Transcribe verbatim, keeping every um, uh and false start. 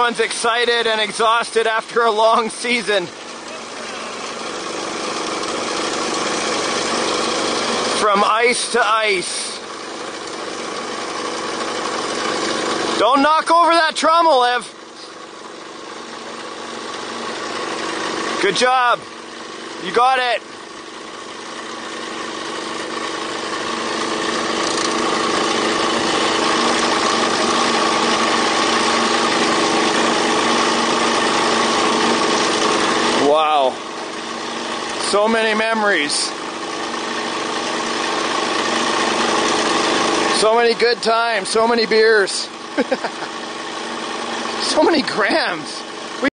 Everyone's excited and exhausted after a long season. From ice to ice. Don't knock over that trommel, Ev. Good job. You got it. Wow. So many memories. So many good times, so many beers. So many grams.